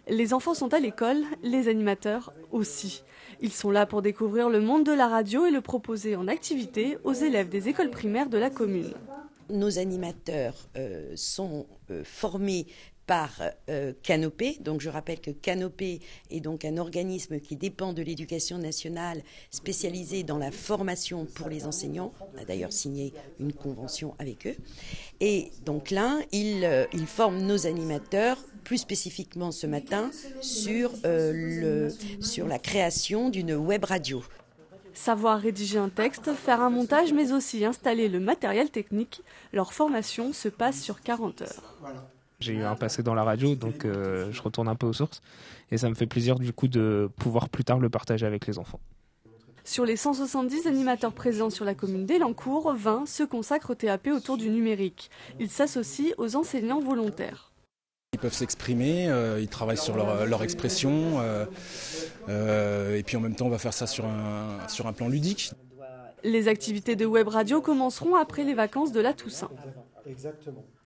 Les enfants sont à l'école, les animateurs aussi. Ils sont là pour découvrir le monde de la radio et le proposer en activité aux élèves des écoles primaires de la commune. Nos animateurs sont formés par Canopé. Donc je rappelle que Canopé est donc un organisme qui dépend de l'Éducation nationale spécialisé dans la formation pour les enseignants. On a d'ailleurs signé une convention avec eux. Et donc là, ils forment nos animateurs, plus spécifiquement ce matin, sur la création d'une web radio. Savoir rédiger un texte, faire un montage, mais aussi installer le matériel technique, leur formation se passe sur 40 heures. J'ai eu un passé dans la radio, donc je retourne un peu aux sources. Et ça me fait plaisir du coup de pouvoir plus tard le partager avec les enfants. Sur les 170 animateurs présents sur la commune d'Elancourt, 20 se consacrent au TAP autour du numérique. Ils s'associent aux enseignants volontaires. Ils peuvent s'exprimer, ils travaillent sur leur expression, et puis en même temps on va faire ça sur un plan ludique. Les activités de web radio commenceront après les vacances de la Toussaint. Exactement.